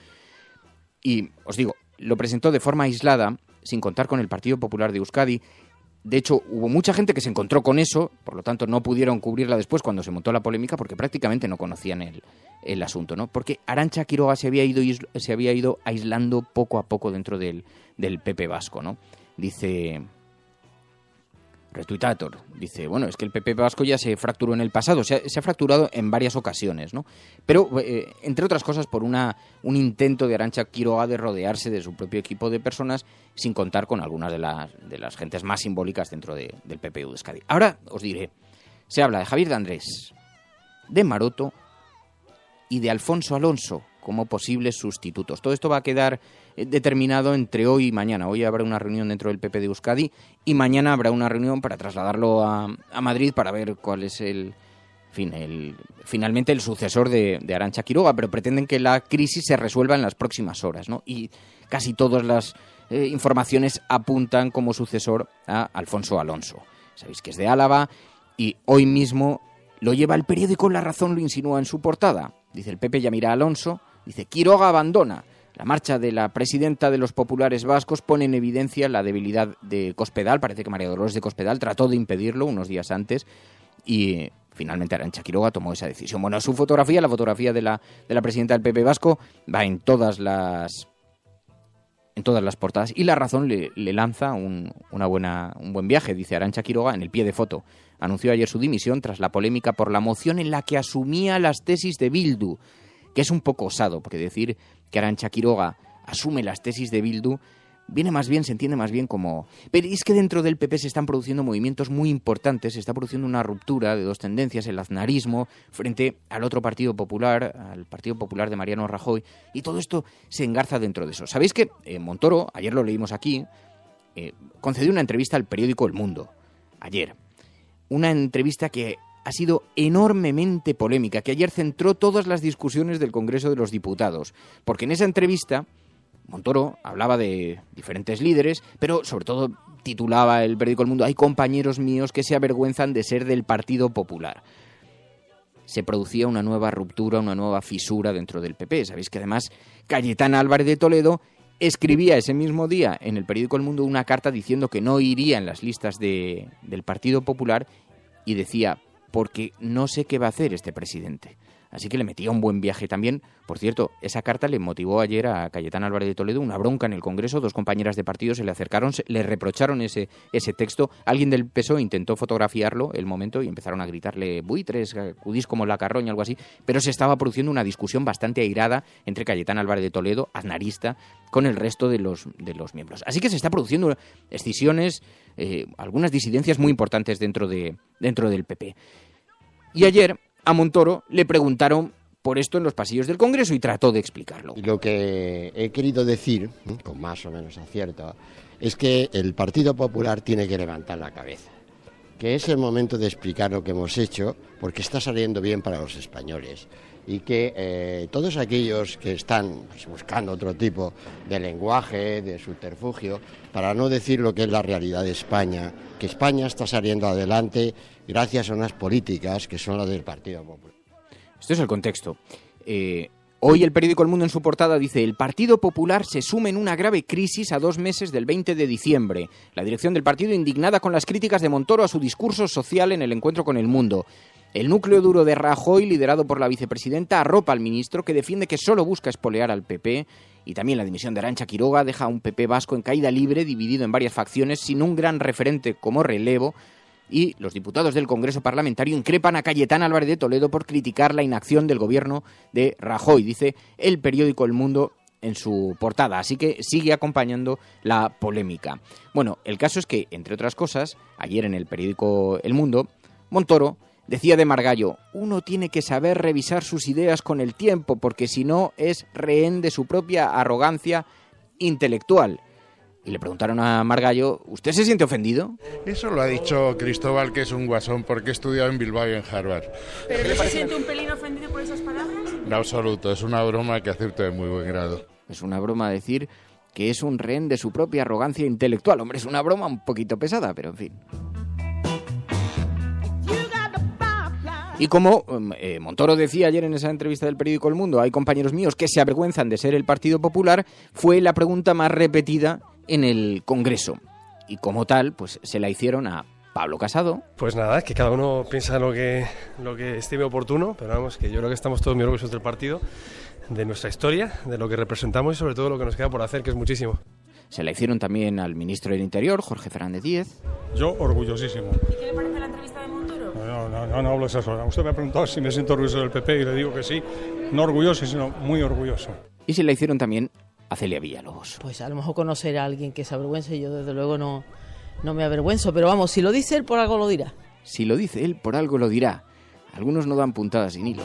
Y os digo, lo presentó de forma aislada, sin contar con el Partido Popular de Euskadi. De hecho, hubo mucha gente que se encontró con eso, por lo tanto no pudieron cubrirla después cuando se montó la polémica porque prácticamente no conocían el, el asunto, ¿no? Porque Arantxa Quiroga se había ido se había ido aislando poco a poco dentro del, del P P vasco, ¿no? Dice Retuitator dice, bueno, es que el P P vasco ya se fracturó en el pasado, se ha, se ha fracturado en varias ocasiones, ¿no? Pero, eh, entre otras cosas, por una un intento de Arantxa Quiroga de rodearse de su propio equipo de personas, sin contar con algunas de las, de las gentes más simbólicas dentro de, del P P U de Euskadi. Ahora os diré, se habla de Javier de Andrés, de Maroto y de Alfonso Alonso como posibles sustitutos. Todo esto va a quedar determinado entre hoy y mañana. Hoy habrá una reunión dentro del P P de Euskadi y mañana habrá una reunión para trasladarlo a, a Madrid para ver cuál es el, en fin, el finalmente el sucesor de, de Arantxa Quiroga, pero pretenden que la crisis se resuelva en las próximas horas, ¿no? Y casi todas las eh, informaciones apuntan como sucesor a Alfonso Alonso. Sabéis que es de Álava y hoy mismo lo lleva el periódico La Razón, lo insinúa en su portada. Dice el P P ya mira a Alonso, dice Quiroga abandona. La marcha de la presidenta de los populares vascos pone en evidencia la debilidad de Cospedal. Parece que María Dolores de Cospedal trató de impedirlo unos días antes y finalmente Arantxa Quiroga tomó esa decisión. Bueno, su fotografía, la fotografía de la, de la presidenta del P P vasco, va en todas las en todas las portadas y La Razón le, le lanza un, una buena, un buen viaje. Dice Arantxa Quiroga en el pie de foto. Anunció ayer su dimisión tras la polémica por la moción en la que asumía las tesis de Bildu, que es un poco osado, porque decir que Arantxa Quiroga asume las tesis de Bildu viene más bien, se entiende más bien como... Pero es que dentro del P P se están produciendo movimientos muy importantes, se está produciendo una ruptura de dos tendencias, el aznarismo frente al otro Partido Popular, al Partido Popular de Mariano Rajoy, y todo esto se engarza dentro de eso. ¿Sabéis que eh, Montoro, ayer lo leímos aquí, eh, concedió una entrevista al periódico El Mundo, ayer? Una entrevista que ha sido enormemente polémica, que ayer centró todas las discusiones del Congreso de los Diputados, porque en esa entrevista Montoro hablaba de diferentes líderes, pero sobre todo titulaba el periódico El Mundo, hay compañeros míos que se avergüenzan de ser del Partido Popular. Se producía una nueva ruptura, una nueva fisura dentro del P P. Sabéis que además Cayetana Álvarez de Toledo escribía ese mismo día en el periódico El Mundo una carta diciendo que no iría en las listas de, del Partido Popular y decía, porque no sé qué va a hacer este presidente. Así que le metía un buen viaje también. Por cierto, esa carta le motivó ayer a Cayetana Álvarez de Toledo una bronca en el Congreso. Dos compañeras de partido se le acercaron, se, le reprocharon ese, ese texto. Alguien del P S O E intentó fotografiarlo el momento y empezaron a gritarle buitres, acudís como la carroña, algo así. Pero se estaba produciendo una discusión bastante airada entre Cayetana Álvarez de Toledo, aznarista, con el resto de los, de los miembros. Así que se está produciendo escisiones, eh, algunas disidencias muy importantes dentro, de, dentro del P P. Y ayer a Montoro le preguntaron por esto en los pasillos del Congreso y trató de explicarlo. Y lo que he querido decir, con más o menos acierto, es que el Partido Popular tiene que levantar la cabeza, que es el momento de explicar lo que hemos hecho, porque está saliendo bien para los españoles, y que eh, todos aquellos que están pues, buscando otro tipo de lenguaje, de subterfugio, para no decir lo que es la realidad de España, que España está saliendo adelante gracias a unas políticas que son las del Partido Popular. Esto es el contexto. Eh, hoy el periódico El Mundo en su portada dice: el Partido Popular se sume en una grave crisis a dos meses del veinte de diciembre. La dirección del partido indignada con las críticas de Montoro a su discurso social en el encuentro con El Mundo. El núcleo duro de Rajoy, liderado por la vicepresidenta, arropa al ministro, que defiende que solo busca espolear al P P. Y también la dimisión de Arantxa Quiroga deja a un P P vasco en caída libre, dividido en varias facciones, sin un gran referente como relevo. Y los diputados del Congreso Parlamentario increpan a Cayetana Álvarez de Toledo por criticar la inacción del gobierno de Rajoy, dice el periódico El Mundo en su portada. Así que sigue acompañando la polémica. Bueno, el caso es que, entre otras cosas, ayer en el periódico El Mundo, Montoro decía de Margallo: uno tiene que saber revisar sus ideas con el tiempo, porque si no es rehén de su propia arrogancia intelectual. Y le preguntaron a Margallo: ¿usted se siente ofendido? Eso lo ha dicho Cristóbal, que es un guasón, porque he estudiado en Bilbao y en Harvard. ¿Pero no se siente un pelín ofendido por esas palabras? En absoluto, es una broma que acepto de muy buen grado. Es una broma decir que es un rehén de su propia arrogancia intelectual. Hombre, es una broma un poquito pesada, pero en fin. Y como eh, Montoro decía ayer en esa entrevista del periódico El Mundo, hay compañeros míos que se avergüenzan de ser el Partido Popular, fue la pregunta más repetida en el Congreso. Y como tal, pues se la hicieron a Pablo Casado. Pues nada, que cada uno piensa lo que, lo que estime oportuno, pero vamos, que yo creo que estamos todos muy orgullosos del partido, de nuestra historia, de lo que representamos y sobre todo lo que nos queda por hacer, que es muchísimo. Se la hicieron también al ministro del Interior, Jorge Fernández Díez. Yo orgullosísimo. ¿Y qué le parece la entrevista de Montoro? No, no, no, no hablo esas horas. Usted me ha preguntado si me siento orgulloso del P P y le digo que sí. No orgulloso, sino muy orgulloso. Y se la hicieron también a Celia Villalobos. Pues a lo mejor conocer a alguien que se avergüence, yo desde luego no, no me avergüenzo, pero vamos, si lo dice él, por algo lo dirá. Si lo dice él, por algo lo dirá. Algunos no dan puntadas sin hilo.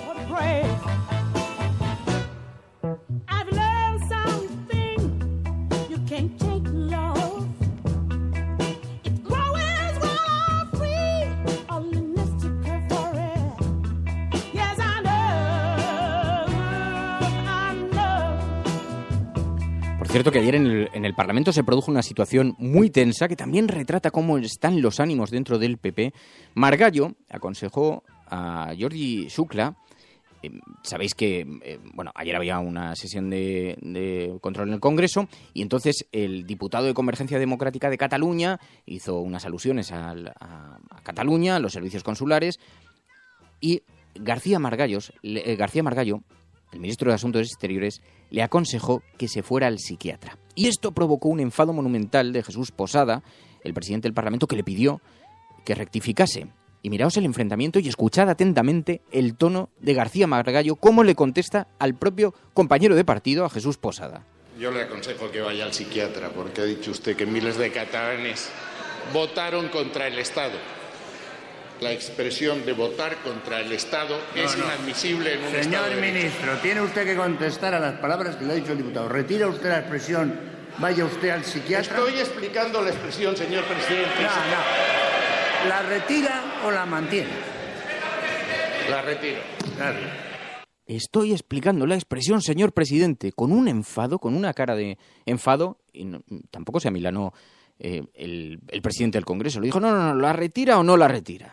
Por cierto que ayer en el, en el Parlamento se produjo una situación muy tensa que también retrata cómo están los ánimos dentro del P P. Margallo aconsejó a Jordi Xuclà, eh, sabéis que eh, bueno, ayer había una sesión de, de control en el Congreso y entonces el diputado de Convergencia Democrática de Cataluña hizo unas alusiones al, a, a Cataluña, a los servicios consulares, y García Margallos, eh, García Margallo, el ministro de Asuntos Exteriores, le aconsejó que se fuera al psiquiatra. Y esto provocó un enfado monumental de Jesús Posada, el presidente del Parlamento, que le pidió que rectificase. Y miraos el enfrentamiento y escuchad atentamente el tono de García Margallo, cómo le contesta al propio compañero de partido, a Jesús Posada. Yo le aconsejo que vaya al psiquiatra, porque ha dicho usted que miles de catalanes votaron contra el Estado. La expresión de votar contra el Estado no, es no. inadmisible en un Señor Estado de ministro, derecho. tiene usted que contestar a las palabras que le ha dicho el diputado. ¿Retira usted la expresión vaya usted al psiquiatra? Estoy explicando la expresión, señor presidente. No, no. ¿La retira o la mantiene? La retiro. Claro. Estoy explicando la expresión, señor presidente, con un enfado, con una cara de enfado, y no, tampoco se amilanó eh, el, el presidente del Congreso. Le dijo, no, no, no, ¿la retira o no la retira?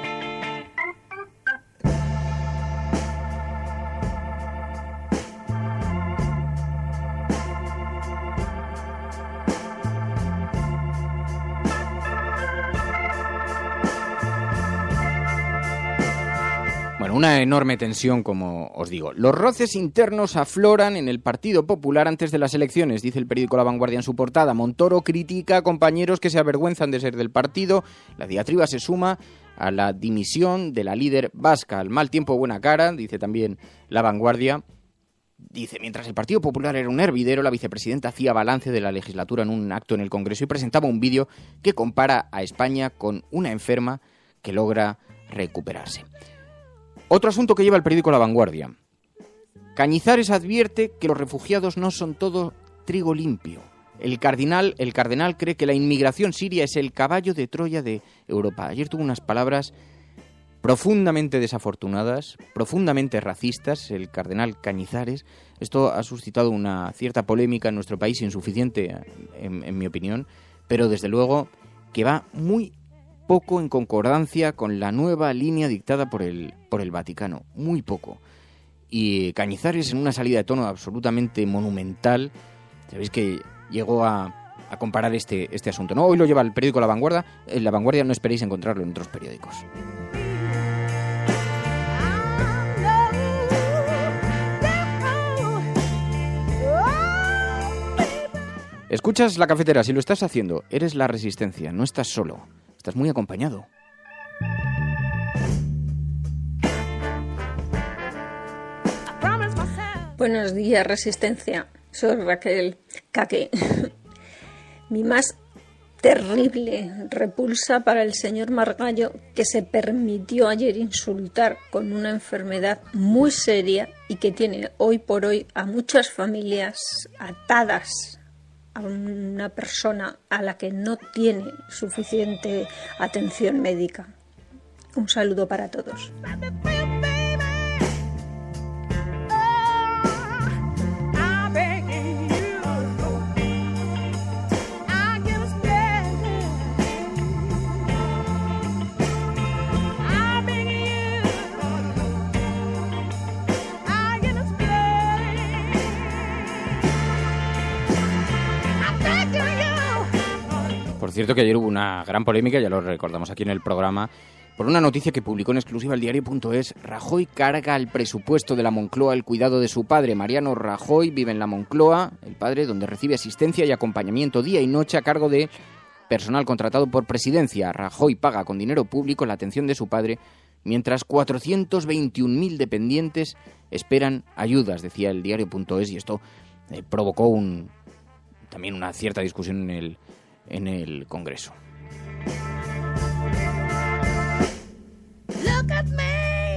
Bueno, una enorme tensión, como os digo. Los roces internos afloran en el Partido Popular antes de las elecciones, dice el periódico La Vanguardia en su portada. Montoro critica a compañeros que se avergüenzan de ser del partido. La diatriba se suma a la dimisión de la líder vasca. Al mal tiempo, buena cara, dice también La Vanguardia. Dice, mientras el Partido Popular era un hervidero, la vicepresidenta hacía balance de la legislatura en un acto en el Congreso y presentaba un vídeo que compara a España con una enferma que logra recuperarse. Otro asunto que lleva el periódico La Vanguardia. Cañizares advierte que los refugiados no son todo trigo limpio. El cardenal, el cardenal cree que la inmigración siria es el caballo de Troya de Europa. Ayer tuvo unas palabras profundamente desafortunadas, profundamente racistas, el cardenal Cañizares. Esto ha suscitado una cierta polémica en nuestro país, insuficiente, en, en mi opinión, pero desde luego que va muy poco en concordancia con la nueva línea dictada por el, por el Vaticano, muy poco. Y Cañizares, en una salida de tono absolutamente monumental, sabéis que llegó a, a comparar este, este asunto. No, hoy lo lleva el periódico La Vanguardia, en La Vanguardia no esperéis encontrarlo en otros periódicos. Escuchas La Cafetera, si lo estás haciendo, eres la resistencia, no estás solo. Estás muy acompañado. Buenos días, Resistencia. Soy Raquel Caque. Mi más terrible repulsa para el señor Margallo, que se permitió ayer insultar con una enfermedad muy seria y que tiene hoy por hoy a muchas familias atadas a una persona a la que no tiene suficiente atención médica. Un saludo para todos. Por cierto que ayer hubo una gran polémica, ya lo recordamos aquí en el programa, por una noticia que publicó en exclusiva el diario.es. Rajoy carga al presupuesto de la Moncloa el cuidado de su padre. Mariano Rajoy vive en la Moncloa, el padre, donde recibe asistencia y acompañamiento día y noche a cargo de personal contratado por Presidencia. Rajoy paga con dinero público la atención de su padre, mientras cuatrocientos veintiún mil dependientes esperan ayudas, decía el diario.es, y esto eh, provocó un, también una cierta discusión en el, en el Congreso. Look at me.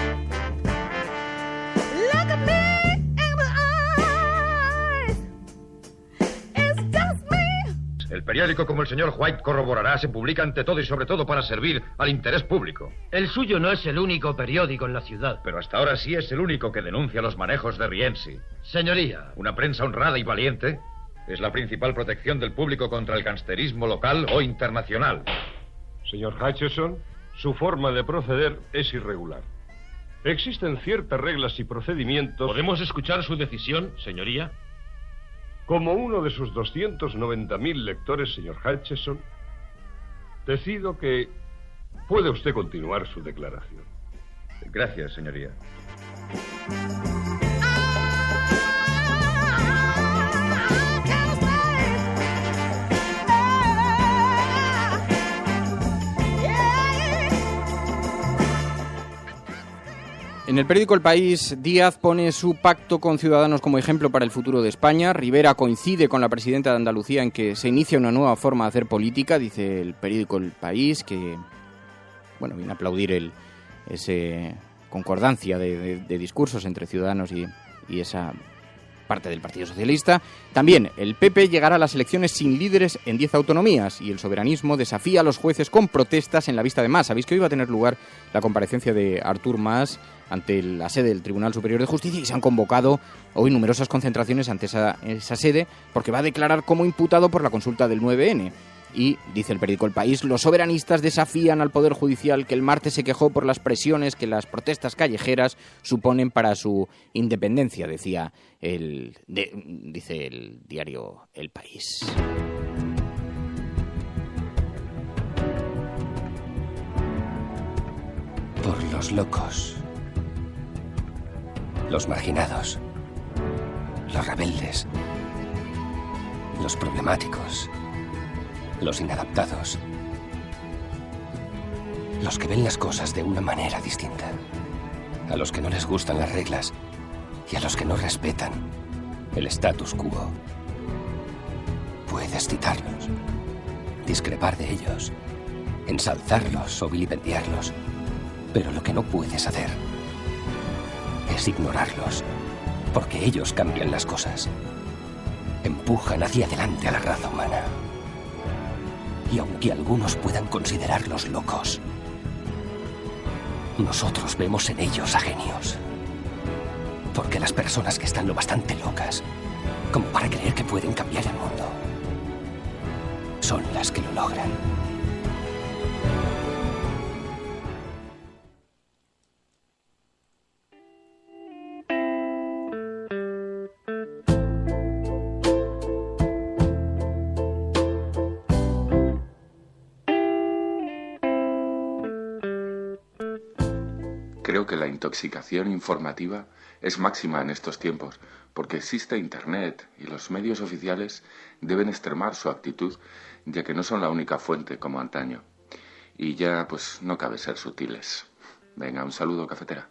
Look at me in the eyes. It's just me. El periódico, como el señor White corroborará, se publica ante todo y sobre todo para servir al interés público. El suyo no es el único periódico en la ciudad. Pero hasta ahora sí es el único que denuncia los manejos de Rienzi. Señoría. Una prensa honrada y valiente es la principal protección del público contra el gangsterismo local o internacional. Señor Hutchison, su forma de proceder es irregular. Existen ciertas reglas y procedimientos... ¿Podemos escuchar su decisión, señoría? Como uno de sus doscientos noventa mil lectores, señor Hutchison, decido que puede usted continuar su declaración. Gracias, señoría. En el periódico El País, Díaz pone su pacto con Ciudadanos como ejemplo para el futuro de España. Rivera coincide con la presidenta de Andalucía en que se inicia una nueva forma de hacer política, dice el periódico El País, que bueno, viene a aplaudir el, ese concordancia de, de, de discursos entre Ciudadanos y, y esa parte del Partido Socialista. También el P P llegará a las elecciones sin líderes en diez autonomías y el soberanismo desafía a los jueces con protestas en la vista de Mas. Sabéis que hoy va a tener lugar la comparecencia de Artur Mas ante la sede del Tribunal Superior de Justicia y se han convocado hoy numerosas concentraciones ante esa, esa sede porque va a declarar como imputado por la consulta del nueve ene. Y, dice el periódico El País, los soberanistas desafían al Poder Judicial, que el martes se quejó por las presiones que las protestas callejeras suponen para su independencia, decía el, de, dice el diario El País. Por los locos, los marginados, los rebeldes, los problemáticos, los inadaptados, los que ven las cosas de una manera distinta, a los que no les gustan las reglas y a los que no respetan el status quo. Puedes citarlos, discrepar de ellos, ensalzarlos o vilipendiarlos, pero lo que no puedes hacer es ignorarlos, porque ellos cambian las cosas, empujan hacia adelante a la raza humana. Y aunque algunos puedan considerarlos locos, nosotros vemos en ellos a genios. Porque las personas que están lo bastante locas como para creer que pueden cambiar el mundo son las que lo logran. Creo que la intoxicación informativa es máxima en estos tiempos, porque existe Internet y los medios oficiales deben extremar su actitud, ya que no son la única fuente como antaño. Y ya, pues, no cabe ser sutiles. Venga, un saludo, cafetera.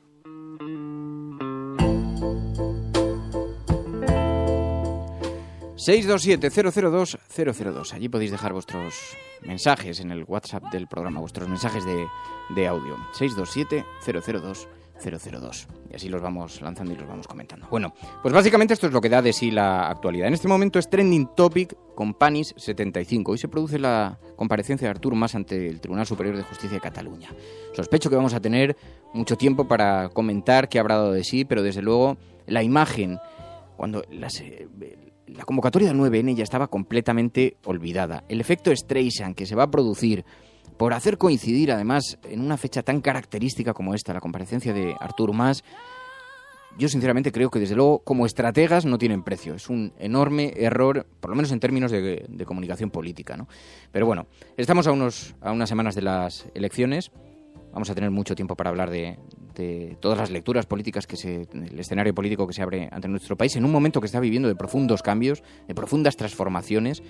seis dos siete cero cero dos cero cero dos. Allí podéis dejar vuestros mensajes en el WhatsApp del programa, vuestros mensajes de, de audio. seis dos siete cero cero dos cero cero dos. Y así los vamos lanzando y los vamos comentando. Bueno, pues básicamente esto es lo que da de sí la actualidad. En este momento es trending topic con Panis setenta y cinco. Hoy se produce la comparecencia de Artur Mas ante el Tribunal Superior de Justicia de Cataluña. Sospecho que vamos a tener mucho tiempo para comentar qué habrá dado de sí, pero desde luego la imagen, cuando las... Eh, La convocatoria del nueve ene ya estaba completamente olvidada. El efecto Streisand que se va a producir por hacer coincidir, además, en una fecha tan característica como esta, la comparecencia de Artur Mas, yo sinceramente creo que desde luego como estrategas no tienen precio. Es un enorme error, por lo menos en términos de, de comunicación política, ¿no? Pero bueno, estamos a, unos, a unas semanas de las elecciones. Vamos a tener mucho tiempo para hablar de, de todas las lecturas políticas, que se, el escenario político que se abre ante nuestro país en un momento que está viviendo de profundos cambios, de profundas transformaciones,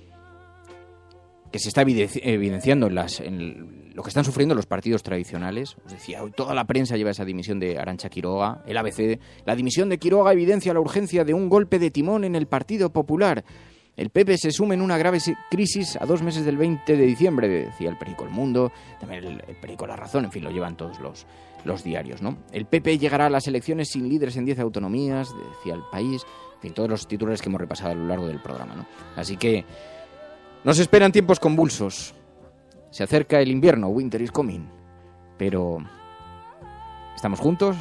que se está evidenciando en, las, en lo que están sufriendo los partidos tradicionales. Os decía, hoy toda la prensa lleva esa dimisión de Arantxa Quiroga, el A B C. La dimisión de Quiroga evidencia la urgencia de un golpe de timón en el Partido Popular. El P P se sume en una grave crisis a dos meses del veinte de diciembre, decía el periódico El Mundo, también el, el periódico La Razón, en fin, lo llevan todos los, los diarios, ¿no? El P P llegará a las elecciones sin líderes en diez autonomías, decía El País, en fin, todos los titulares que hemos repasado a lo largo del programa, ¿no? Así que nos esperan tiempos convulsos. Se acerca el invierno, winter is coming, pero estamos juntos,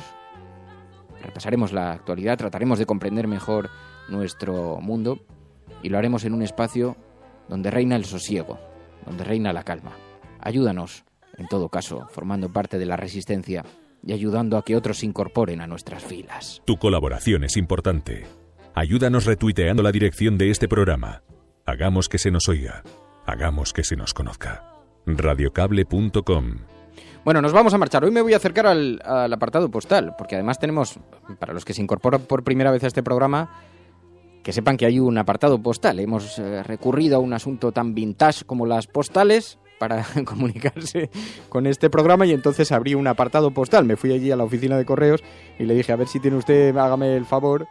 repasaremos la actualidad, trataremos de comprender mejor nuestro mundo y lo haremos en un espacio donde reina el sosiego, donde reina la calma. Ayúdanos, en todo caso, formando parte de la resistencia y ayudando a que otros se incorporen a nuestras filas. Tu colaboración es importante. Ayúdanos retuiteando la dirección de este programa. Hagamos que se nos oiga. Hagamos que se nos conozca. radiocable punto com. Bueno, nos vamos a marchar. Hoy me voy a acercar al, al apartado postal, porque además tenemos, para los que se incorporan por primera vez a este programa, que sepan que hay un apartado postal. Hemos eh, recurrido a un asunto tan vintage como las postales para comunicarse con este programa, y entonces abrí un apartado postal. Me fui allí a la oficina de correos y le dije, a ver si tiene usted, hágame el favor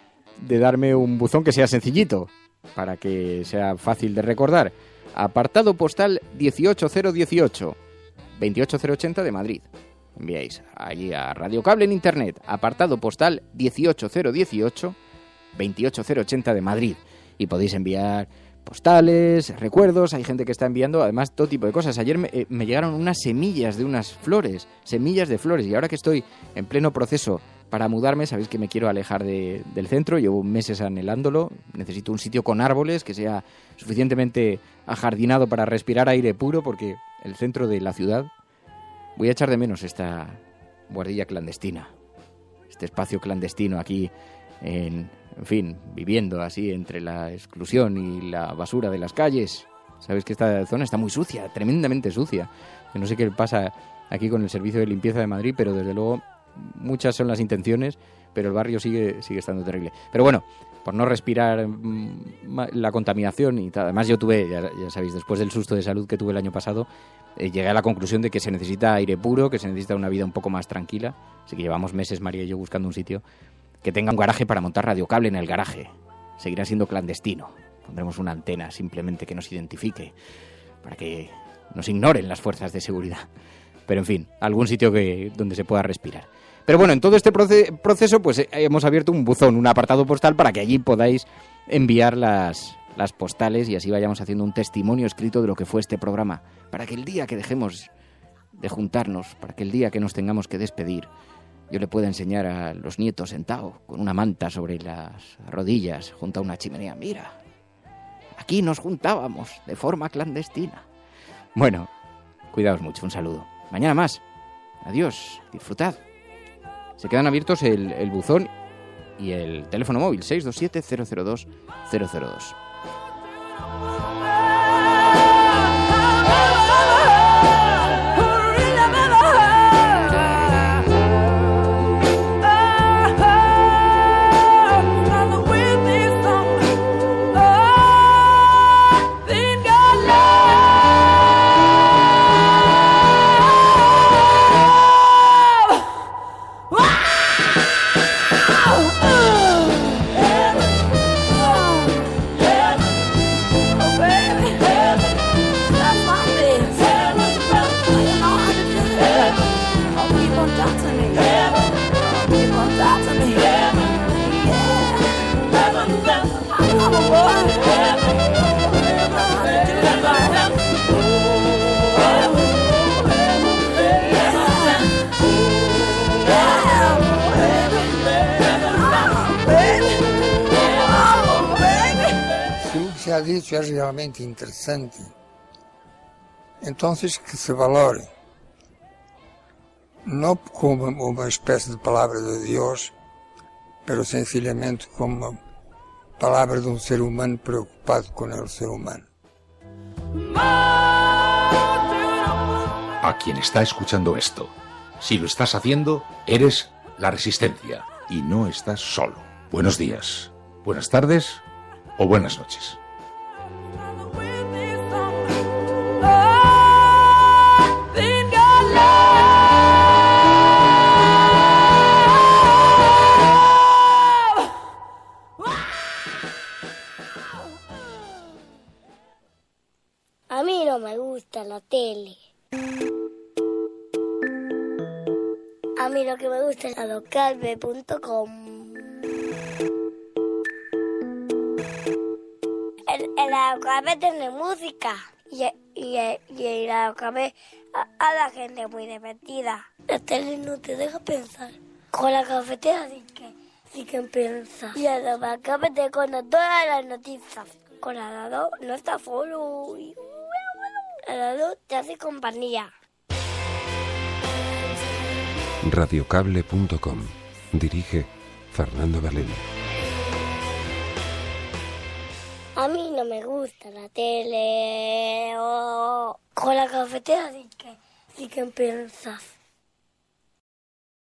de darme un buzón que sea sencillito, para que sea fácil de recordar. Apartado postal dieciocho cero dieciocho, veintiocho cero ochenta de Madrid. Enviáis allí a Radio Cable en Internet. Apartado postal dieciocho cero dieciocho, veintiocho cero ochenta de Madrid. Y podéis enviar postales, recuerdos. Hay gente que está enviando además todo tipo de cosas. Ayer me, eh, me llegaron unas semillas de unas flores, semillas de flores. Y ahora que estoy en pleno proceso para mudarme, sabéis que me quiero alejar de, del centro, llevo meses anhelándolo, necesito un sitio con árboles que sea suficientemente ajardinado para respirar aire puro, porque el centro de la ciudad, voy a echar de menos esta guardilla clandestina, este espacio clandestino aquí, en, en fin, viviendo así entre la exclusión y la basura de las calles. Sabéis que esta zona está muy sucia, tremendamente sucia, que no sé qué pasa aquí con el servicio de limpieza de Madrid, pero desde luego muchas son las intenciones, pero el barrio sigue sigue estando terrible. Pero bueno, por no respirar mmm, la contaminación y tal. Además yo tuve, ya, ya sabéis, después del susto de salud que tuve el año pasado, eh, llegué a la conclusión de que se necesita aire puro, que se necesita una vida un poco más tranquila. Así que llevamos meses, María y yo, buscando un sitio que tenga un garaje para montar radiocable en el garaje. Seguirá siendo clandestino. Pondremos una antena simplemente que nos identifique, para que nos ignoren las fuerzas de seguridad. Pero en fin, algún sitio que donde se pueda respirar. Pero bueno, en todo este proce- proceso pues eh, hemos abierto un buzón, un apartado postal, para que allí podáis enviar las, las postales y así vayamos haciendo un testimonio escrito de lo que fue este programa. Para que el día que dejemos de juntarnos, para que el día que nos tengamos que despedir, yo le pueda enseñar a los nietos sentado con una manta sobre las rodillas junto a una chimenea. Mira, aquí nos juntábamos de forma clandestina. Bueno, cuidaos mucho, un saludo. Mañana más. Adiós, disfrutad. Se quedan abiertos el, el buzón y el teléfono móvil seis dos siete cero cero dos cero cero dos. Se ha dicho es realmente interesante, entonces que se valore, no como uma espécie de palavra de Deus, pero sencillamente como palabra de un ser humano preocupado con el ser humano. A quien está escuchando esto, si lo estás haciendo, eres la Resistencia y no estás solo. Buenos días, buenas tardes o buenas noches. A mí no me gusta la tele. A mí lo que me gusta es radiocable punto com. El, el radiocable tiene música y, y, y el radiocable a, a la gente muy divertida. La tele no te deja pensar. Con la cafetera sí que, sí que piensa. Y el radiocable te cuenta todas las noticias. Con la radio no está solo. La radio te hace compañía. radiocable punto com. Dirige Fernando Belén. A mí no me gusta la tele. Oh. Con la cafetera sí que, sí que piensas.